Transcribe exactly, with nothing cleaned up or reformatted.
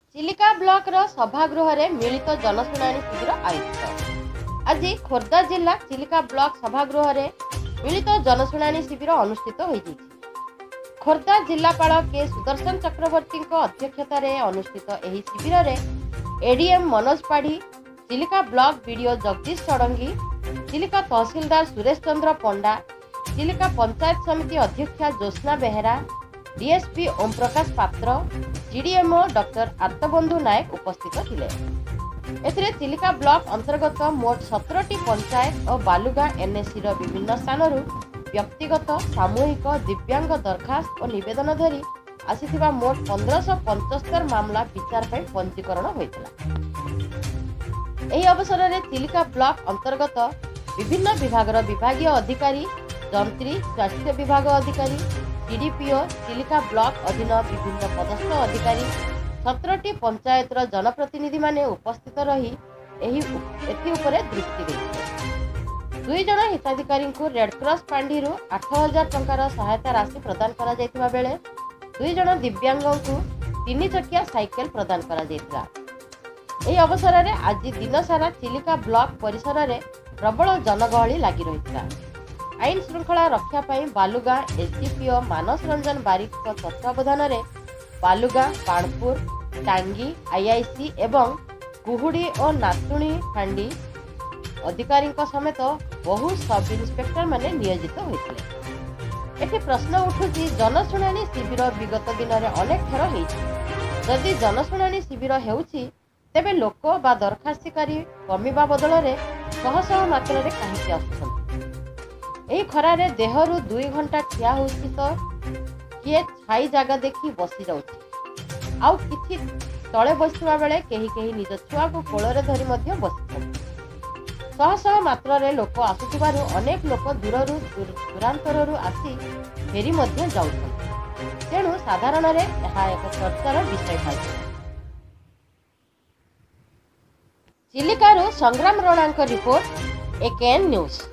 Chilika block रो सभागृह रे मिलित जनशुणाणी शिविर आयोजित। आज खोर्धा जिला चिलिका ब्लॉक सभागृह रे मिलित जनशुणाणी शिविर अनुष्ठित होई। खोर्धा जिलापाल के सुदर्शन चक्रवर्ती अध्यक्षतार अनुष्ठित एही शिविर रे ADM Manoj Padhi, Chilika block BDO Jagdish Shadangi, Chilika tahsildar Suresh Chandra Panda, Chilika panchayat समिति अध्यक्षा Jyotsna Behera, DSP Om Prakash Patra, GDMO doctor आर्तबंधु नायक उपस्थित थिले। एथिरे चिलिका ब्लॉक अंतर्गत मोट सत्रह टी पंचायत और बालुगा एनएससी रो विभिन्न स्थानरू व्यक्तिगत सामूहिक दिव्यांग दरखास्त और निवेदन धरी आसीथिबा मोट पंद्रह सौ पचहत्तर मामला विचार पर पंजीकरण होइतला। एही अवसर में चिलिका ब्लॉक अंतर्गत विभिन्न विभाग विभागीय अधिकारी, जंत्री, स्वास्थ्य विभाग अधिकारी, सीडीपीओ, चिलिका ब्लॉक अधीन विभिन्न पदस्थ अधिकारी, सत्रह टी पंचायत जनप्रतिनिधि माने उपस्थित रही एही एथि उपरे दृष्टि देइछे। दुई जन हिताधिकारी को रेड क्रॉस पांडी आठ हजार टंकार सहायता राशि प्रदान करा जायतिबा बेले दुई जन दिव्यांग को तीन चकिया साइकेल प्रदान करा जायतिला। एही अवसर में आज दिन सारा चिलिका ब्लॉक परिसर में प्रबल जनगहली लगी रही। आईन श्रृंखला रक्षा पाई बालुगा एसडीपीओ मानस रंजन बारिक तत्वावधान में बालुगा, बाणपुर, टांगी, आईआईसी एवं कुहुड़ी और नातुणी फांडी अधिकारी समेत बहु सब इन्स्पेक्टर माने नियोजित होते। एठी प्रश्न उठुची जनशुणाणी शिविर विगत दिन में अनेक थर होती। जदि जनशुणाणी शिविर हेउची तेबे लोक बा दरखास्तिकारी कमिबा बदल में शह शह मात्रा कहीं आसुछंती। एही खरारे देहरु दुई घंटा ठिया होउची तो किए छाई जगह देखी बसी जाउची, आउ किछि तले बसिबा बेले केही केही निज छुआ को कोଳରେ धरी मध्य बसिछंती। शह शह मात्रा रे लोक आसुथिबारु अनेक लोक दूररु दूरांतररु आसी फेरी मध्य जाउछंती। तेणु साधारण रे एहा एक चर्चार विषय होइछ। चिलिकारु संग्राम रणांक रिपोर्ट एकेएन न्यूज।